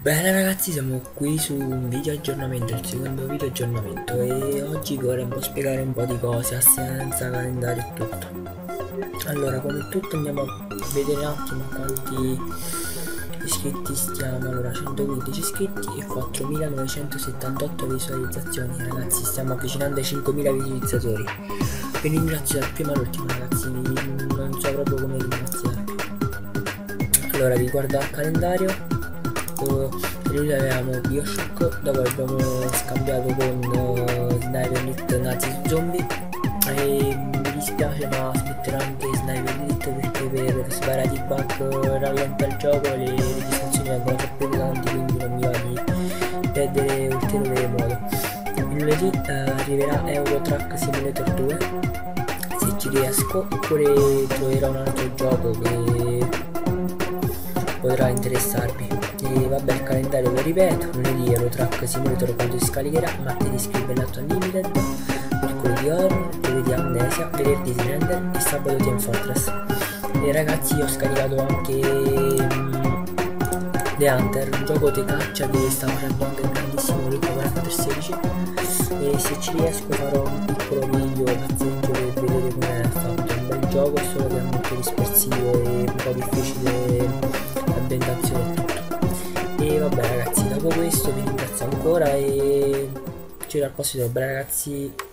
Bene ragazzi, siamo qui su un video aggiornamento, il secondo video aggiornamento, e oggi vi vorrei un po' spiegare un po' di cose, assenza, calendario e tutto. Allora, come tutto andiamo a vedere un attimo quanti iscritti stiamo. Allora, 115 iscritti e 4978 visualizzazioni. Ragazzi, stiamo avvicinando ai 5000 visualizzatori. Vi ringrazio dal primo all'ultimo ragazzi, non so proprio come ringraziarvi. Allora, riguardo al calendario, noi avevamo Bioshock, dopo abbiamo scambiato con Sniper Elite Nazi Zombie, e mi dispiace ma smetterò anche Sniper Elite perché per svariati bug rallenta il gioco, le registrazioni vengono troppo pesanti, quindi non mi va di perdere ulteriore modo. Il lunedì arriverà Euro Truck Simulator 2 se ci riesco, oppure troverò un altro gioco che potrà interessarvi. E vabbè, il calendario lo ripeto: lunedì Euro Truck Simulator quando si scaricherà, martedì Scribbelato Unlimited, mercoledì Horror, giovedì Amnesia, venerdì Slender e sabato Team Fortress. E ragazzi, io ho scaricato anche The Hunter, un gioco di caccia che sta facendo anche un grandissimo ricco 4416, e se ci riesco farò un piccolo video cazzeggio per vedere come è fatto. Un bel gioco, solo che è molto dispersivo e un po' difficile l'ambientazione e tutto. E vabbè ragazzi, dopo questo vi ringrazio ancora e ci vediamo al prossimo video. Beh ragazzi.